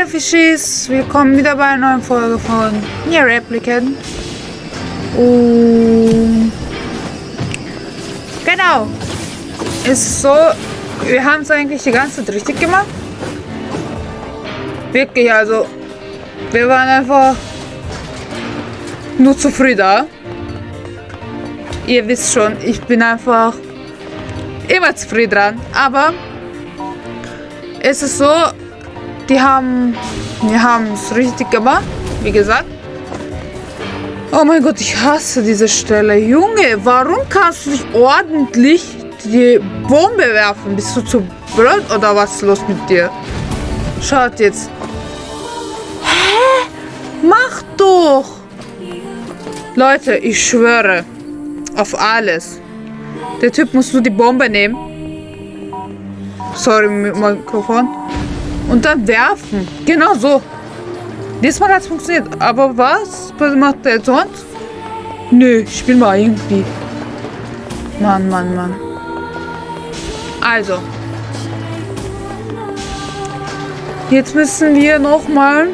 Hallo Fischis, willkommen wieder bei einer neuen Folge von Nier Replicant. Und genau, ist so, wir haben es eigentlich die ganze Zeit richtig gemacht. Wirklich, also, wir waren einfach nur zu früh da. Ihr wisst schon, ich bin einfach immer zu früh dran, aber es ist so, wir haben es richtig gemacht, wie gesagt. Oh mein Gott, ich hasse diese Stelle. Junge, warum kannst du nicht ordentlich die Bombe werfen? Bist du zu blöd oder was ist los mit dir? Schaut jetzt. Hä? Mach doch! Leute, ich schwöre auf alles. Der Typ muss nur die Bombe nehmen. Sorry, Mikrofon. Und dann werfen. Genau so. Diesmal hat es funktioniert. Aber was macht der sonst? Nö, spiel mal irgendwie. Mann. Also. Jetzt müssen wir nochmal.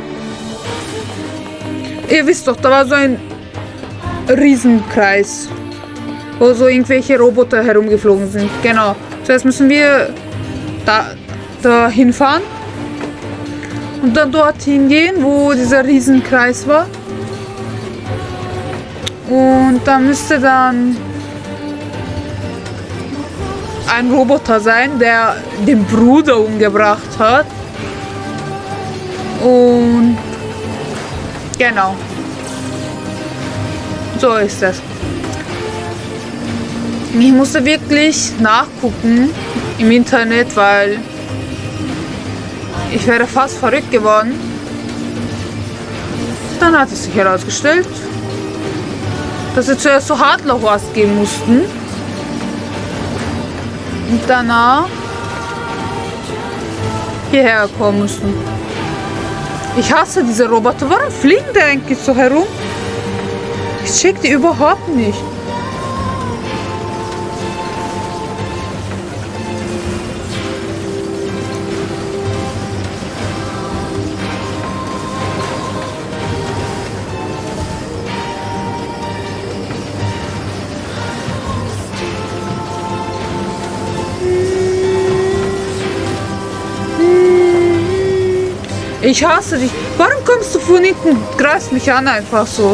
Ihr wisst doch, da war so ein Riesenkreis, wo so irgendwelche Roboter herumgeflogen sind. Genau. Zuerst müssen wir da hinfahren. Und dann dorthin gehen, wo dieser Riesenkreis war. Und da müsste dann ein Roboter sein, der den Bruder umgebracht hat. Und genau. So ist das. Ich musste wirklich nachgucken im Internet, weil ich wäre fast verrückt geworden. Dann hat es sich herausgestellt, dass sie zuerst so Hardloch geben mussten. Und danach hierher kommen mussten. Ich hasse diese Roboter. Warum fliegen die eigentlich so herum? Ich check die überhaupt nicht. Ich hasse dich. Warum kommst du von hinten? Greifst mich an einfach so.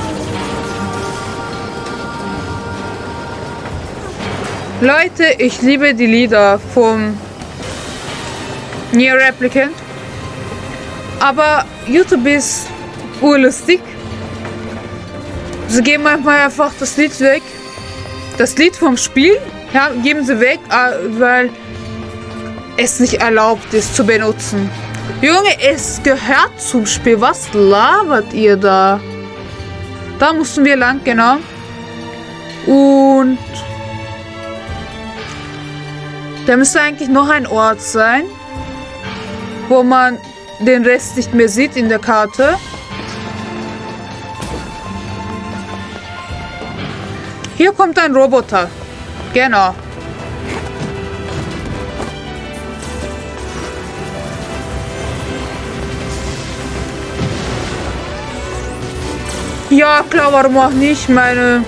Leute, ich liebe die Lieder vom Nier Replicant. Aber YouTube ist urlustig. Sie geben manchmal einfach das Lied weg. Das Lied vom Spiel, ja, geben sie weg, weil es nicht erlaubt ist zu benutzen. Junge, es gehört zum Spiel. Was labert ihr da? Da mussten wir lang, genau. Und da müsste eigentlich noch ein Ort sein, wo man den Rest nicht mehr sieht in der Karte. Hier kommt ein Roboter. Genau. Ja, klar, warum auch nicht, meine.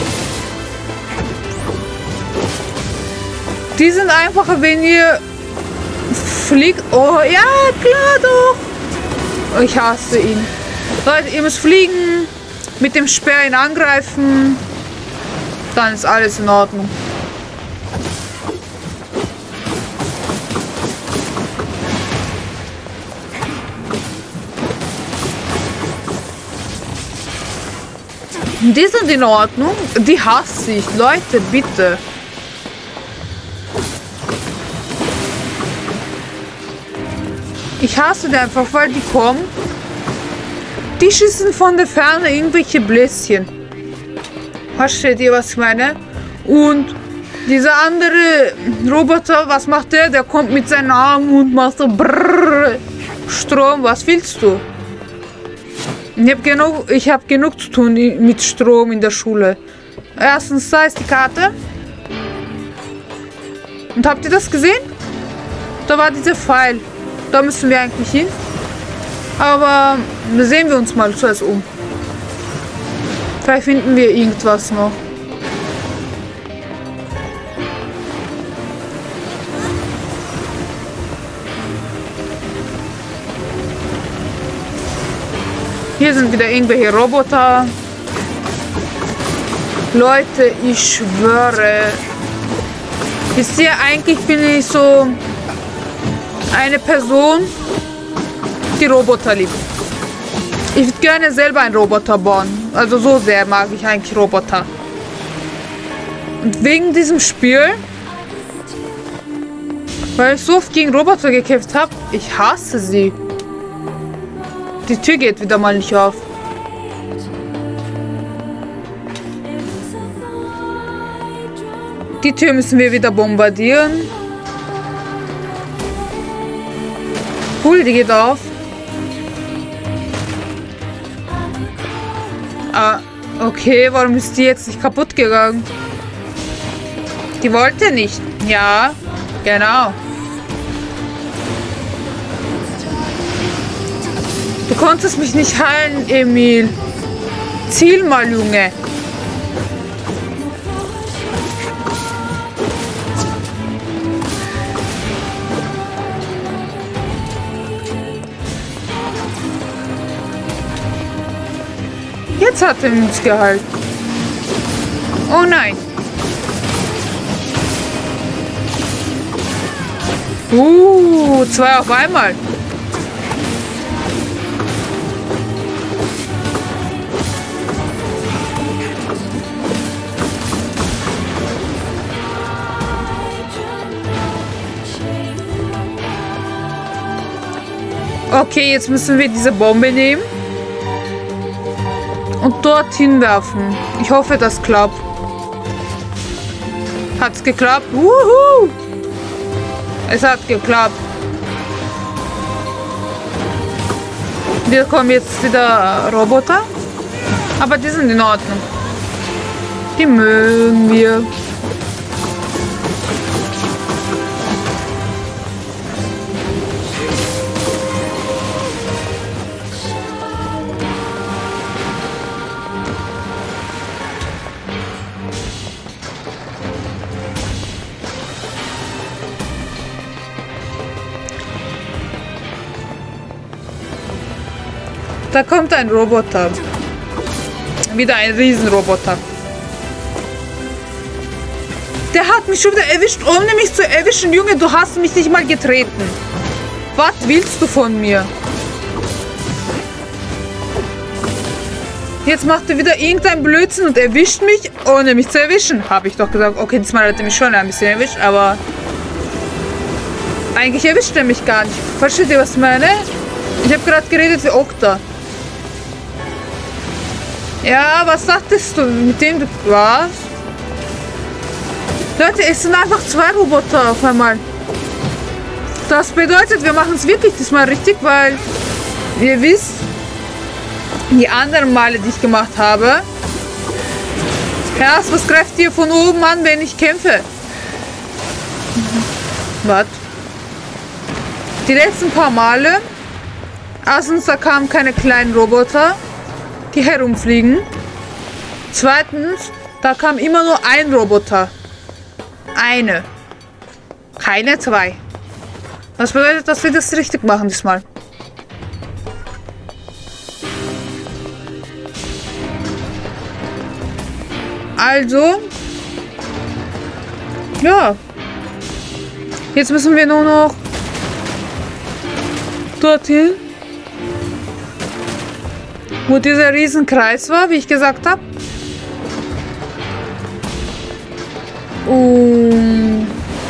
Die sind einfacher, wenn ihr fliegt. Oh, ja, klar doch. Ich hasse ihn. Leute, ihr müsst fliegen, mit dem Speer ihn angreifen. Dann ist alles in Ordnung. Die sind in Ordnung. Die hasse ich. Leute, bitte. Ich hasse die einfach, weil die kommen. Die schießen von der Ferne irgendwelche Bläschen. Versteht ihr, was ich meine? Und dieser andere Roboter, was macht der? Der kommt mit seinem Arm und macht so Brrrr, Strom. Was willst du? Ich hab genug zu tun mit Strom in der Schule. Erstens, da ist die Karte. Und habt ihr das gesehen? Da war dieser Pfeil. Da müssen wir eigentlich hin. Aber sehen wir uns mal zuerst um. Vielleicht finden wir irgendwas noch. Hier sind wieder irgendwelche Roboter. Leute, ich schwöre. Wisst ihr, eigentlich bin ich so eine Person, die Roboter liebt. Ich würde gerne selber einen Roboter bauen. Also so sehr mag ich eigentlich Roboter. Und wegen diesem Spiel, weil ich so oft gegen Roboter gekämpft habe, ich hasse sie. Die Tür geht wieder mal nicht auf. Die Tür müssen wir wieder bombardieren. Cool, die geht auf. Ah, okay, warum ist die jetzt nicht kaputt gegangen? Die wollte nicht. Ja, genau. Du konntest mich nicht heilen, Emil. Ziel mal, Junge. Jetzt hat er uns gehalten. Oh nein. Zwei auf einmal. Okay, jetzt müssen wir diese Bombe nehmen und dorthin werfen. Ich hoffe, das klappt. Hat's geklappt? Wuhu! Es hat geklappt. Wir kommen jetzt wieder Roboter. Aber die sind in Ordnung. Die mögen wir. Da kommt ein Roboter. Wieder ein Riesenroboter. Der hat mich schon wieder erwischt, ohne mich zu erwischen. Junge, du hast mich nicht mal getreten. Was willst du von mir? Jetzt macht er wieder irgendein Blödsinn und erwischt mich, ohne mich zu erwischen. Habe ich doch gesagt. Okay, diesmal hat er mich schon ein bisschen erwischt, aber eigentlich erwischt er mich gar nicht. Versteht ihr, was ich meine? Ich habe gerade geredet wie Okta. Ja, was sagtest du mit dem? Was? Leute, es sind einfach zwei Roboter auf einmal. Das bedeutet, wir machen es wirklich diesmal richtig, weil ihr wisst, die anderen Male, die ich gemacht habe, was greift ihr von oben an, wenn ich kämpfe? Was? Die letzten paar Male, erstens, da kamen keine kleinen Roboter, die herumfliegen. Zweitens, da kam immer nur ein Roboter. Eine. Keine zwei. Das bedeutet, dass wir das richtig machen diesmal. Also. Ja. Jetzt müssen wir nur noch dorthin, wo dieser Riesenkreis war, wie ich gesagt habe. Und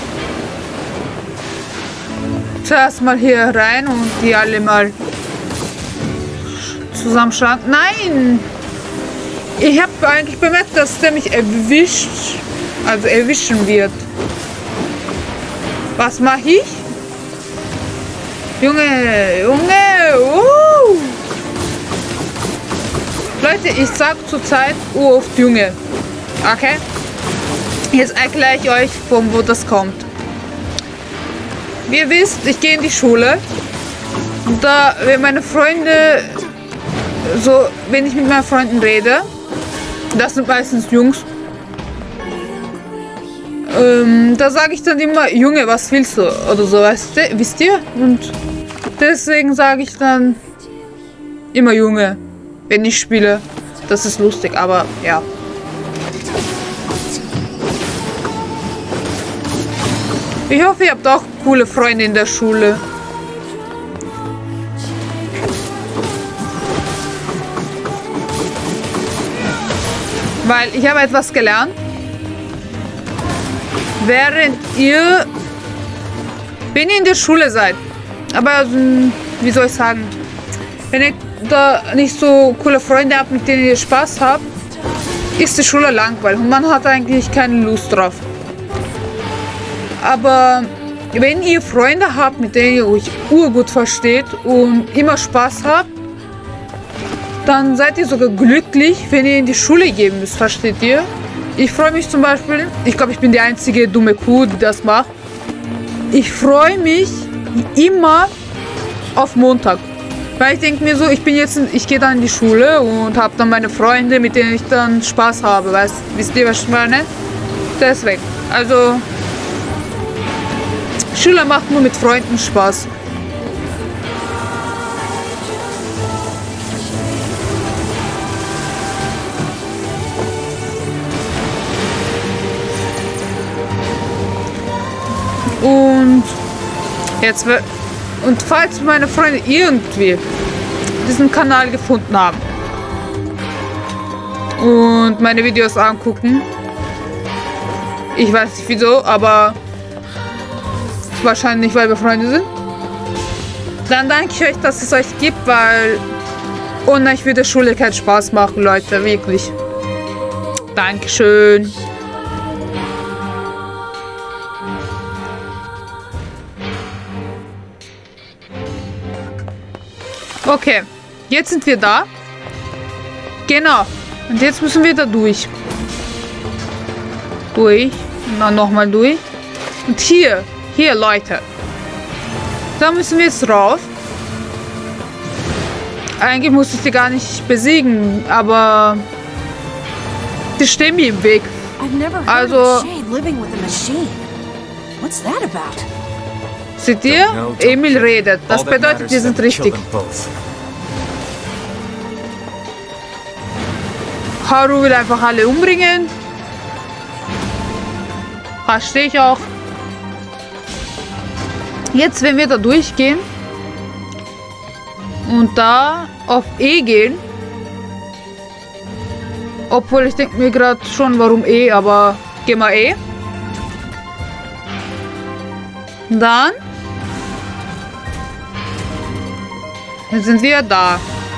zuerst mal hier rein und die alle mal zusammenschlagen. Nein! Ich habe eigentlich bemerkt, dass der mich erwischen wird. Was mache ich? Junge! Leute, ich sag zurzeit oft Junge. Okay? Jetzt erkläre ich euch, von wo das kommt. Wie ihr wisst, ich gehe in die Schule. Und da, wenn meine Freunde, so, wenn ich mit meinen Freunden rede, das sind meistens Jungs, da sage ich dann immer, Junge, was willst du? Oder so, wisst ihr? Und deswegen sage ich dann immer Junge, wenn ich spiele. Das ist lustig, aber ja. Ich hoffe, ihr habt auch coole Freunde in der Schule. Weil ich habe etwas gelernt. Wenn ihr in der Schule seid, aber wie soll ich sagen, wenn ihr da nicht so coole Freunde habt, mit denen ihr Spaß habt, ist die Schule langweilig und man hat eigentlich keine Lust drauf. Aber wenn ihr Freunde habt, mit denen ihr euch urgut versteht und immer Spaß habt, dann seid ihr sogar glücklich, wenn ihr in die Schule gehen müsst, versteht ihr? Ich freue mich zum Beispiel, ich glaube, ich bin die einzige dumme Kuh, die das macht. Ich freue mich immer auf Montag. Weil ich denke mir so, ich gehe dann in die Schule und habe dann meine Freunde, mit denen ich dann Spaß habe. Wisst ihr, was ich meine? Deswegen. Also, Schule macht nur mit Freunden Spaß. Und falls meine Freunde irgendwie diesen Kanal gefunden haben und meine Videos angucken, ich weiß nicht wieso, aber wahrscheinlich, weil wir Freunde sind, dann danke ich euch, dass es euch gibt, weil ohne euch würde Schule keinen Spaß machen, Leute, wirklich. Dankeschön. Okay, jetzt sind wir da. Genau. Und jetzt müssen wir da durch. Durch. Und dann nochmal durch. Und hier, Leute. Da müssen wir jetzt rauf. Eigentlich muss ich die gar nicht besiegen, aber die stehen mir im Weg. Also, seht ihr? Emil redet. Das bedeutet, wir sind richtig. Haru will einfach alle umbringen. Verstehe ich auch. Jetzt, wenn wir da durchgehen und da auf E gehen, obwohl ich denke mir gerade schon, warum E, aber geh mal E. Dann sind wir da.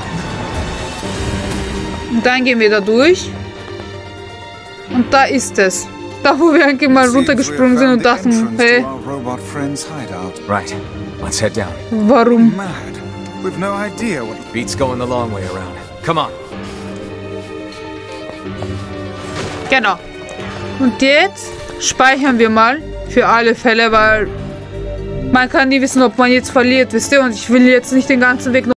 Und dann gehen wir da durch. Und da ist es. Da, wo wir eigentlich mal runtergesprungen sind und dachten, hey, right. Let's head down. Warum? We've no idea what Beat's going the long way around. Come on. Genau. Und jetzt speichern wir mal für alle Fälle, weil man kann nie wissen, ob man jetzt verliert, wisst ihr? Und ich will jetzt nicht den ganzen Weg noch